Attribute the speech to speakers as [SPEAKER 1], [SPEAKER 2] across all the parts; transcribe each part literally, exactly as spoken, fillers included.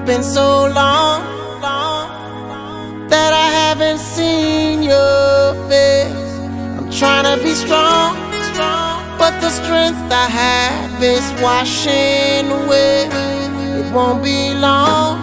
[SPEAKER 1] been so long that I haven't seen your face. I'm trying to be strong, but the strength I have is washing away. It won't be long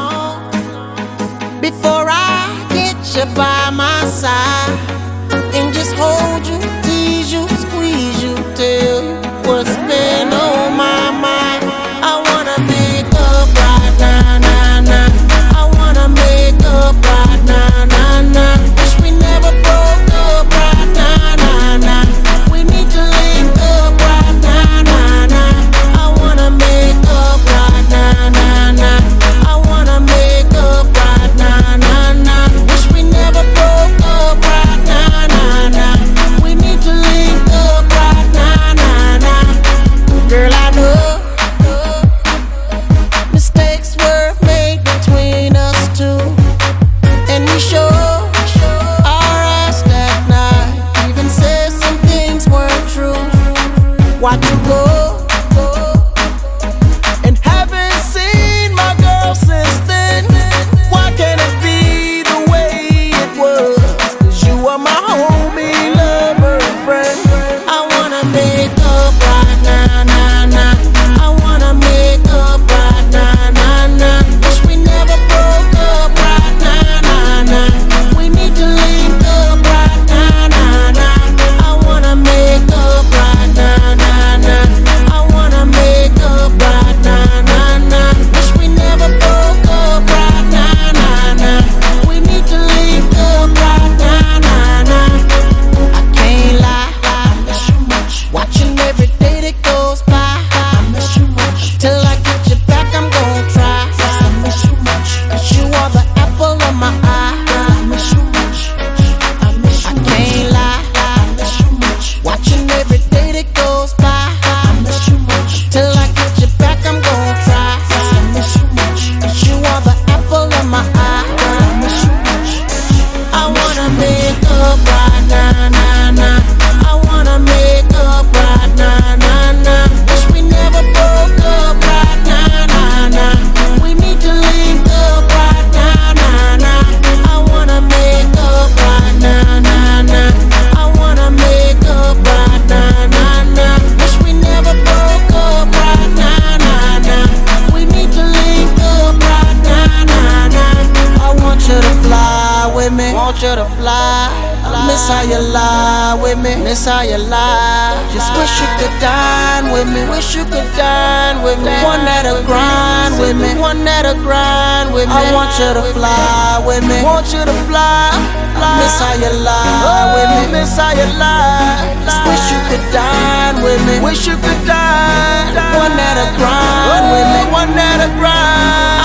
[SPEAKER 1] before I get you by my side and just hold you, tease you, squeeze you, tell you what's been on my mind. I wanna make up right now, now, now. I wanna make up right now, now, now. Wish we never broke up right now, now, now. We need to link up right now, now, now. I wanna make up right now, now, now. I wanna make up right now, now, now. Wish we never broke up right now, now, now. We need to link up right now, now, now. Girl, I know mistakes were made between us two, and we sure our ass that night. Even said some things weren't true. Why'd you go? And haven't seen my girl since then. Why can't it be the way it was? 'Cause you are my homie, lover, and friend. I wanna make up right now, now, now. I wanna make up right now, now, now. Wish we never broke up right now, now, now. We need to link up right now, now, now. I wanna make up right now, now, now. I wanna make up right now, now, now. Wish we never broke up right now, now, now. We need to link up right now, now, now. I can't lie, I miss you much. Watching every day that goes by, I miss you much. Till I get you back, I'm gon' try. I miss you much. 'Cause you are the apple of my eye. I miss you much. I miss you much. I can't lie, I miss you much. Watching every day that goes by, I miss you much. Till I get you back, I'm gon' try. I miss you much. 'Cause you are the apple of my eye. I miss you much. I wanna make up right now, now, now. I wanna make up right now, now, now. Wish we never broke up right now, now, now. We need to link up right now, now, now. I wanna make up right now, now, now. I wanna make up right now, now, now. Wish we never broke up right now, now, now. We need to link up right now, now, now. I want you to fly with me, want you to fly. I miss how you lie with me, miss how you lie. Just wish you could dine with me, wish you could dine with me. One that'll grind with me, one that'll grind with me. I want you to fly with me, want you to fly. I miss how you lie with me, miss how you lie. Just wish you could dine with me, wish you could dine. One that'll grind with me, one that'll grind.